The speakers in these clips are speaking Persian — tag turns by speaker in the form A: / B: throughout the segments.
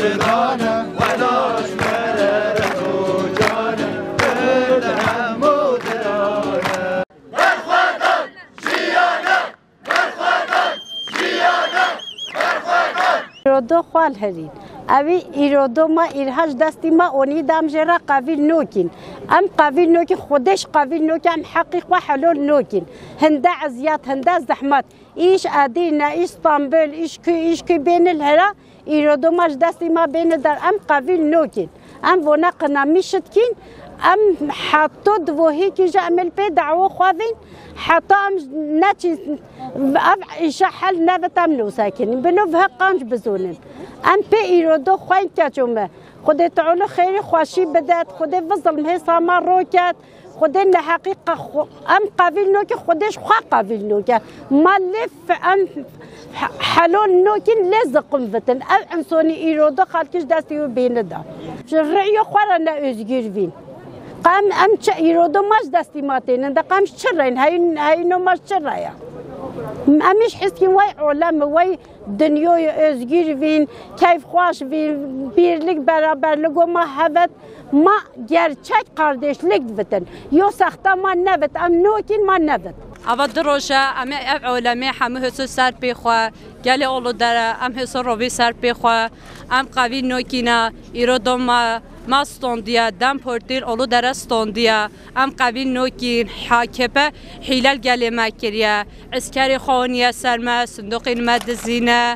A: مردانه ولاش مرره تو جانه بردهم و درانه برخوردن جیانه برخوردن جیانه برخوردن
B: ایرادو خوال هرین اوی ایرادو ما ایرهاش دستی ما اونی دام جرا قویل نوکین ام قویل نوکی خودش قویل نوکی ام حقیق و حلول نوکین هنده عزیات هنده زحمت ایش ادینا ایش استانبول ایش کی بین الهرا ایرادو ماش دستی ما بین در ام قویل نوکین ام ونا قنامی شدکین ام حتی دوهی که جعمل پی دعوه خوابین حتی ام نچی ایشا حل نبتم نو ساکنین بنو به قانج بزونن ام پی ایرادو خوین کچومه خود تعالو خیلی خوشی بدد خود وظلم هی ساما رو کرد خود نحقیق ام قویل نو که خودش خواه قویل نو که مالف ام حلول نو که لزقم فتن ام انسانی ایرادو خالکش دستی و بینه دا رعیو خواه نه ازگیر بین قام ام چه ایرادو ماش دستی ماتین ده قامش چرین هاي نو ماش چرایا امیش حس که وای علم وای دنیای ازگیر وین کیف خوش وین بیرlik beraberlik و ما هفت ما gerçek kardeşlik veten yo saxta ma nevet am nokin ma nevet
C: اول دروشه ام علمی همه حسو سر بخوا گلی اولو داره ام حسو روی سر بخوا ام قوی نوکینا ایرادو ما استوندیا دم پورتیر اولو داره استوندیا ام قوی نوکین حاکبه حیلل گلی مکریه عسکری خوانیه سرما صندوق المدزینه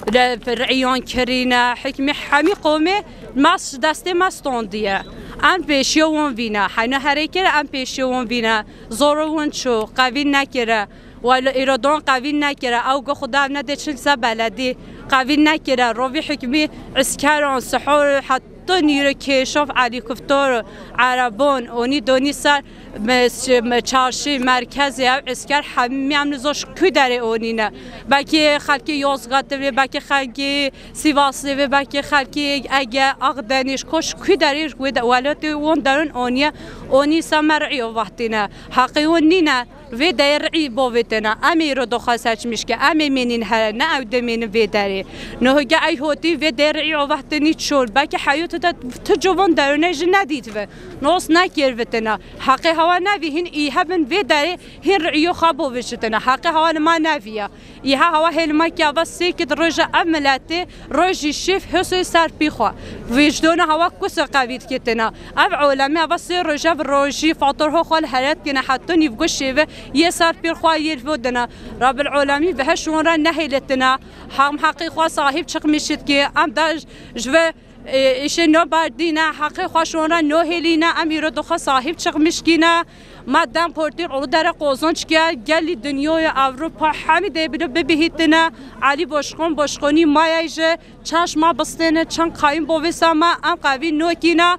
C: رعیان کرینه حکمی همی قومه ما دسته ما استوندیا ام پیشیون وینا حنا حرکت ام پیشیون وینا زورون شو قوی نکره ولی ایرادون قوی نکره او که خدا نده چند سه بلدی قوی نکره روی حکمی عسکران سحور حتی نیرو کشاف علی کفتار عربان اونی دونی سر چارشی مرکزی او عسکر همه هم نزاش که داره اونی نه بکی خلکی یازگات و بکی خلکی سیواسی و بکی خلکی اگه اقدنیش کش که داریش ولاتی اون دارن اونی سمرعی و وقتی نه حقی اونی نه و درعی باوتنا امی رو دخواست میشه امی منین هر نه او دمین و داری نه که ای هوتی و درعی و وقتی چول باکی حیات تجوان درونش ندید و ناس نکردتنا حق هوا نوی هن ایها بن و داری هر رعیو خابو بشتنا حق هوا ما نویه ایها هوا هلما که واسه که رجع عملته رجع شف حسوی سر بیخوا وجدان هوا کس قوید کتنا اب علمی واسه رجع رجع فاطره خال حرات کنه حتی نیفگوش و یه سر پیر خواهی ودنا رب العالمین به شون را نهیلتنا هم حقیقا صاحب چق میشید که ام داش جو ایش نو بردینا حقیقا خوشون را نهیلینا امیر دخوا صاحب چق میشکینا مادام پورتیر اول در قوزانچ که گلی دنیای اروپا همه دیبیده ببیهیتنا علی باشخونی مایجه چاش ما بستنه چند قایم بویساما ام قوی نوکینا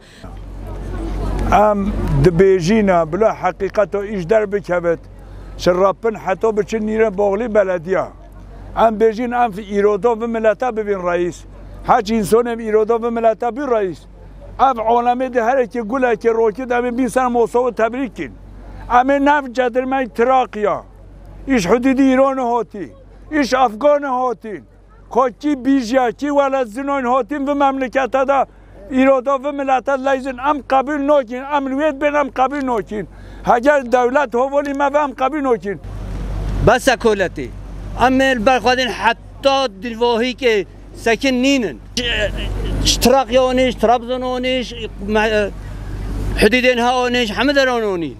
D: ام دبیجینا بلا حقیقت و ایش در بکبت شرابن حتی بچه نیره باغلی بلدیه ام بیجین ام فی ایرادا و ملتا ببین رئیس هرچ انسان ام ایرادا و ملتا بین رئیس ام عالمه ده هره که گله که روکید ام بین سر موسا و تبریک کن ام نف جدرمه تراقیا ایش حدود ایران هاتی ایش افغان هاتین که بیجیا کی ولد زنان هاتین و مملکت دا ایرادا و ملت لیزن ام قبول نکن امنیت بین ام قبول نکن اگر دولت هولی ما هم قبول نکن
E: بس کولتی ام برخوادن حتی دلواهی که سکن نینن اشتراقیانش ترابزانانش حدیدین هاانش همه درانونی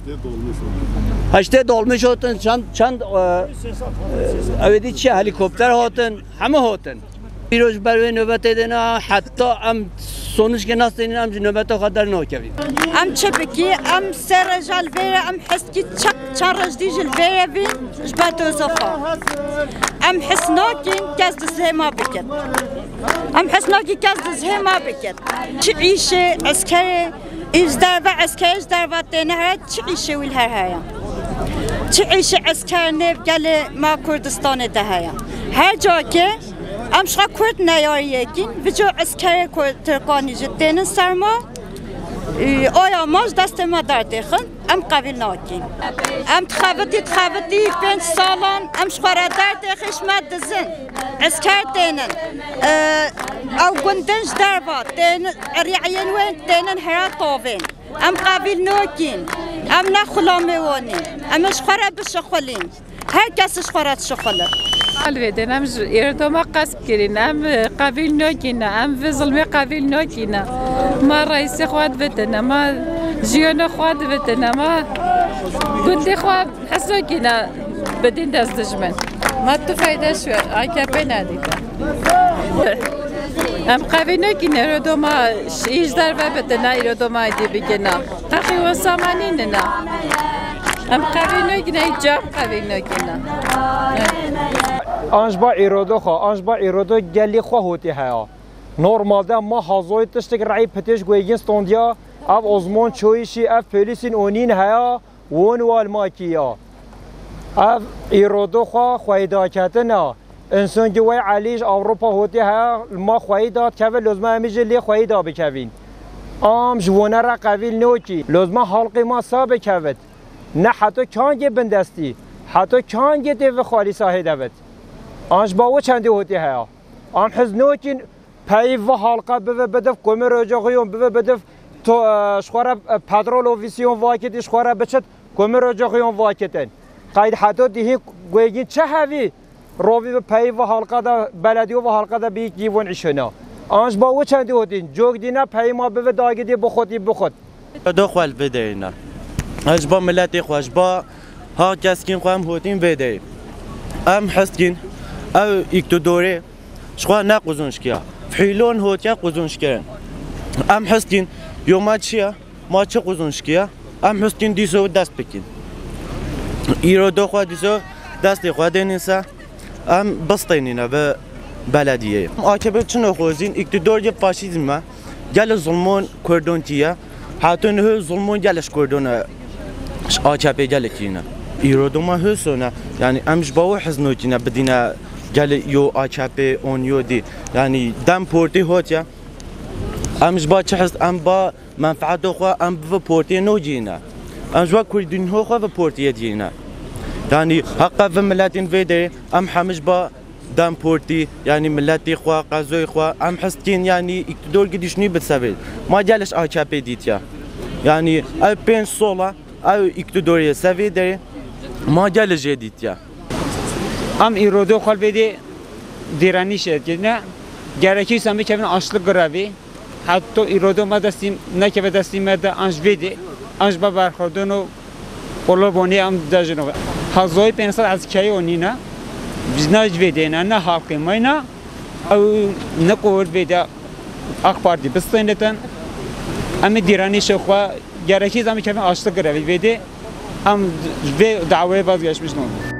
E: هشته دولمش هاتن چند اویدی چه هلیکوپتر هاتن همه هاتن بیروش برای نوبت دینا حتی ام سونش که نستین ام نوبت خاطر نکردیم
B: ام چه بکی ام سر جال ویره ام حس کی چارج دیجل ویره بین جبتو صفا ام حس ناکین کس دزهما بکن ام حس ناکی کس دزهما بکن چه عیشه عسکر ایزدار و عسکرش در وقت نهر چه عیشه ویل هر هایم چه عیشه عسکر نف گل ما کردستان ده هایم هر جا که امشقا کرد نیاریه کن و جو عسکر ترکانی جدین سرما
F: آیا ماش دست ما درده خن ام قبیل ناکیم ام تخابتی 5 سالان ام شخوره درده خشمت دزن عسکر دینن او گندنج دربا دینن ریعین وین دینن هرا طاوین ام قبیل ناکیم ام نخلاموانی ام شخوره بشخولین هر کس شخوره شخوله
G: البته ام اردوما قصب کردن ام قبیل ناکینه ام و ظلم قبیل ناکینه ما رئیس خواد بدن ما جیان خواد بدن ما گنده خواد حسنا کینه بدین دست دشمن ما تو فایده شو AKP ندیده ام قبیل ناکینه اردوما ایش در و بدن اردوما ایدی بگینا تخی و سامانی نه ام قبیل ناکینه ایجاب قبیل ناکینه
H: آنجبا ایرادو خو آنجبا ایرادو گلی خو هوتی هیا نورمال ده ما حاضر تشتک رعی پتش گویگین ستوندیا اف ازمون چویشی اف پلیسین اونین هیا ون والماکیا اف ایرادو خو خویدا کتنا انسان جوی علیش اروپا هوتی هیا ما خویدات که لازمه همیشه لی خویدا بکوین ام جوونه را قبیل نوکی لازمه حلقی ما ساب کود نه حتی کانگی بندستی حتی کانگی دیو خالی ساهی دوید آنج باو چندی هوتی هیا آن حزنوکین پیو و حلقه بو بدف کمی رجاقیون بو بدف تو شخوره پدرول و ویسیون واکتی شخوره بچت کمی رجاقیون واکتن قاید حتی دیهی گویگین چه هوی روی به پیو و حلقه دا بلدی و حلقه دا بیک دیوان عشنا آنج باو چندی هوتین جوگ دینا پی ما بو داگی دی بخودی بخود
I: دو خوال بدهینا آنج با ملتی خوش با ها کسکین خوام هوتین بده ام حسکین او اقتداره شخوا نقوزونش کیا فعلون هوتیا قوزونش کردن ام حسکین یوم چیه ما چه قوزونش کیا ام حسکین دیسو دست بکین ایرو دو خوا دیسو دست خوا دینیسا ام بستینینا به بلدیه AKP چنو خوزین اقتدار فاشیزم ما گل ظلمون کردون تیه حتی نه ظلمون گلش کردون AKP گل کینا ایرادو ما هستونه یعنی امش باور حزنوکینه بدینه گل یو AKP اون یو دی یعنی دم پورتی هوتیا امش با چه حس ام با منفعت خو ام به پورتی نو جینا امش با کردین هو خو به پورتی جینا یعنی حق و ملتین ویده ام همش با دم پورتی یعنی ملتی خو قضای خو ام حسکین یعنی اقتدار گدیشنی بتسوید ما گلش AKP دیتیا یعنی ال 5 ساله او اقتداری سویده ما گل جدیدیا
J: ام ایرادو خال بده دیرانی شد که نه گرکی سامی که من آشلق گروی حتی ایرادو ما دستیم نه که به دستیم مده آنج بده آنج با برخوردن و قلبانی ام داشتن هزای 500 از کی اونی نه بزناج بده نه حقی ما نه او نقول بده اخباری بستندن ام دیرانی شخوا گرکی سامی که من آشلق گروی بده هم دعوی بازگشت میشنم